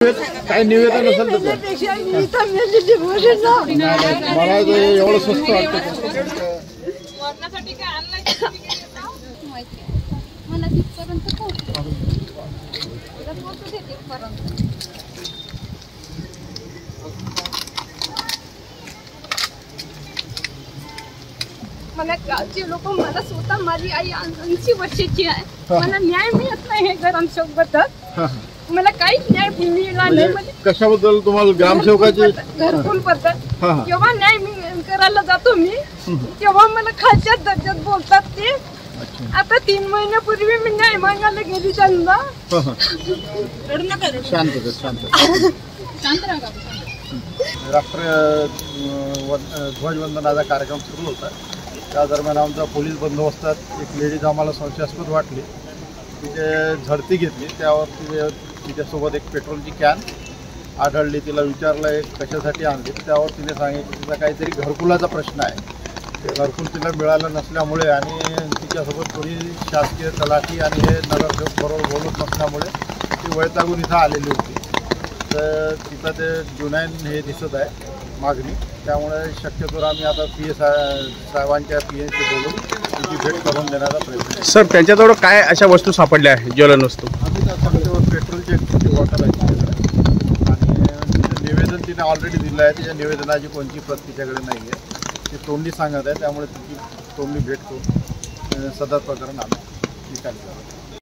काय निवेदन असेल तर मला एवढं स्वस्त वाटतं मला गावचे लोक मला स्वतः माझी आई 80 वर्षाची आहे मला न्याय मिळत नाही हे ग्रामसेवक बद्दल मला काहीच न्याय मिळाला नाही कशाबद्दल तुम्हाला ग्रामसेवकाची घरकुल बद्दल जेव्हा न्याय करायला जातो मी तेव्हा मला खालच्या दर्जात बोलतात ते आता 3 महिन्यापूर्वी मी न्याय मागायला गेली त्यांना राष्ट्रीय ध्वजवंदनाचा कार्यक्रम सुरू होता त्या दरम्यान आमचा पोलीस बंदोबस्तात एक लेडीज आम्हाला संशयास्पद वाटली तिथे झडती घेतली त्यावर तिच्यासोबत एक पेट्रोलची कॅन आढळली तिला विचारलं एक कशासाठी आणली त्यावर तिने सांगितलं तिचा काहीतरी घरकुलाचा प्रश्न आहे ते घरकुल तिला मिळालं नसल्यामुळे आणि तिच्यासोबत कोणी शासकीय तलाठी आणि हे नगरसेवक बरोबर बोलत नसल्यामुळे ती वैतागून इथं आलेली होती तर तिथं ते जुनैन हे दिसत आहे मागणी त्यामुळे शक्यतो आम्ही आता PS साहेबांच्या PNशी बोलून तिची भेट करून देण्याचा प्रयत्न सर त्यांच्याजवळ काय अशा वस्तू सापडल्या आहेत ज्वलन वस्तू आम्ही पेट्रोलची एक छोटी बॉटल आहे आणि निवेदन तिने ऑलरेडी दिलं आहे तिच्या निवेदनाची कोणती प्रत तिच्याकडे नाही आहे ती तोंडी सांगत आहे त्यामुळे तिची तोंडी भेट करून सदर प्रकरण आम्ही निकाली